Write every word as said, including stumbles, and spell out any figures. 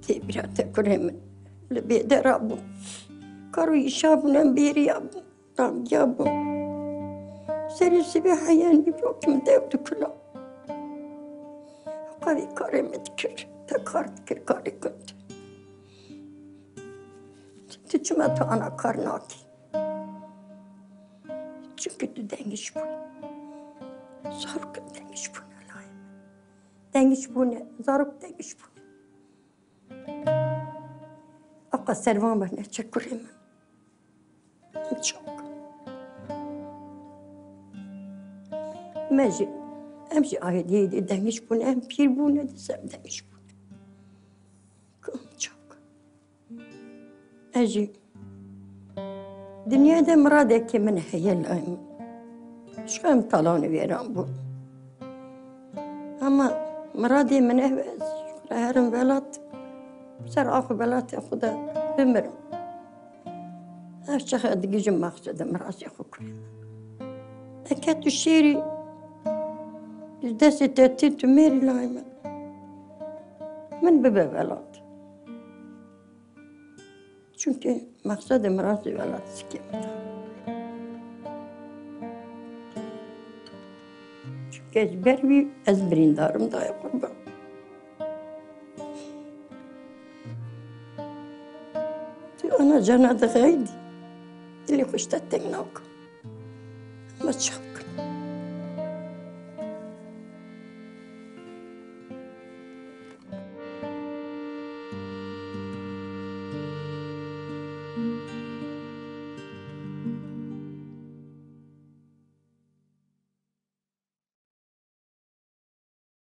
تبرات كريم لبيدر أبو كارو يشابون بيري أبو رام جابو سري سبيحة يعني بروكم داود كلا قوي كريم تكر تكارت كر كاري كنت تجمعتو أنا كارناكي çünkü dengiş bu zaruk dengiş bu ne layım dengiş bu ne zaruk dengiş bu Akka servan bana çekkurayım çok meci emci ayeti dengiş bu ne em pir bu ne desem dengiş bu ne çok eci dünyada murad ki min hayalım şu em talanı veren bu ama muradı min evez herim velat سر آخو بلاتی خدا بمیرم هر چقدر دیگه مقصدم راضی خو کنم اکه تو شیری دستی تاتی تو میری لای من من ببه ولاد چونکه مقصدم راضی ولاد سکیم چونکه از بروی از بریندارم دای قربان أنا جناد غايدي اللي خشت التناوك ما تشوك